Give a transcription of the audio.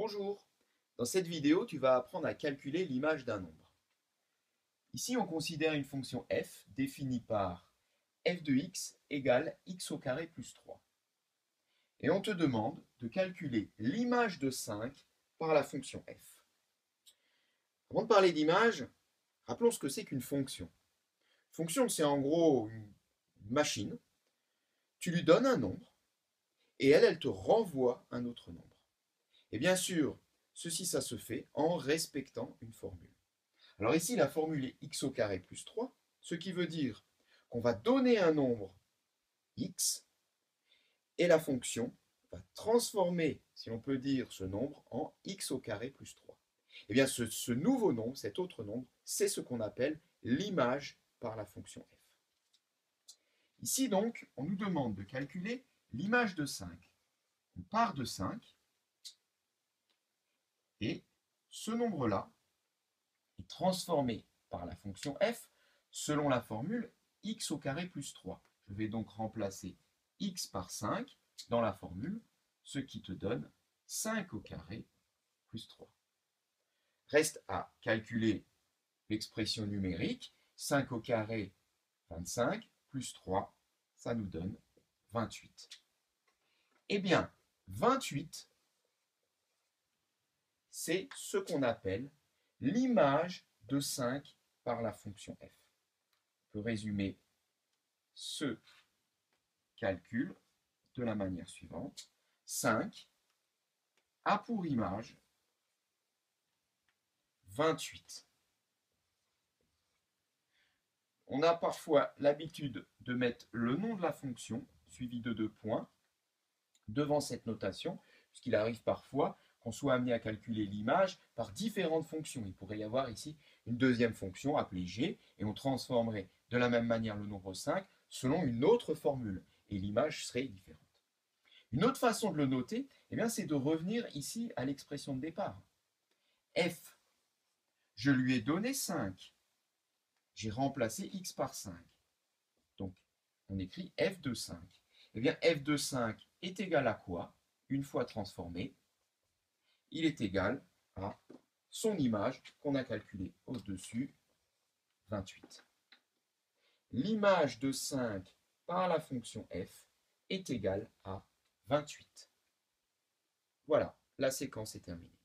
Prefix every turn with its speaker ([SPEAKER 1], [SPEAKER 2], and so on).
[SPEAKER 1] Bonjour, dans cette vidéo, tu vas apprendre à calculer l'image d'un nombre. Ici, on considère une fonction f définie par f de x égale x au carré plus 3. Et on te demande de calculer l'image de 5 par la fonction f. Avant de parler d'image, rappelons ce que c'est qu'une fonction. Fonction, c'est en gros une machine. Tu lui donnes un nombre et elle te renvoie un autre nombre. Et bien sûr, ceci, ça se fait en respectant une formule. Alors ici, la formule est x au carré plus 3, ce qui veut dire qu'on va donner un nombre x et la fonction va transformer, si on peut dire, ce nombre en x au carré plus 3. Et bien ce nouveau nombre, cet autre nombre, c'est ce qu'on appelle l'image par la fonction f. Ici donc, on nous demande de calculer l'image de 5. On part de 5 et ce nombre-là est transformé par la fonction f selon la formule x au carré plus 3. Je vais donc remplacer x par 5 dans la formule, ce qui te donne 5 au carré plus 3. Reste à calculer l'expression numérique. 5 au carré, 25, plus 3, ça nous donne 28. Eh bien, 28, c'est ce qu'on appelle l'image de 5 par la fonction f. On peut résumer ce calcul de la manière suivante. 5 a pour image 28. On a parfois l'habitude de mettre le nom de la fonction, suivi de 2 points, devant cette notation, puisqu'il arrive parfois qu'on soit amené à calculer l'image par différentes fonctions. Il pourrait y avoir ici une deuxième fonction appelée g, et on transformerait de la même manière le nombre 5 selon une autre formule, et l'image serait différente. Une autre façon de le noter, c'est de revenir ici à l'expression de départ. F, je lui ai donné 5. J'ai remplacé x par 5. Donc, on écrit f de 5. F de 5 est égal à quoi? Une fois transformé, il est égal à son image qu'on a calculée au-dessus, 28. L'image de 5 par la fonction f est égale à 28. Voilà, la séquence est terminée.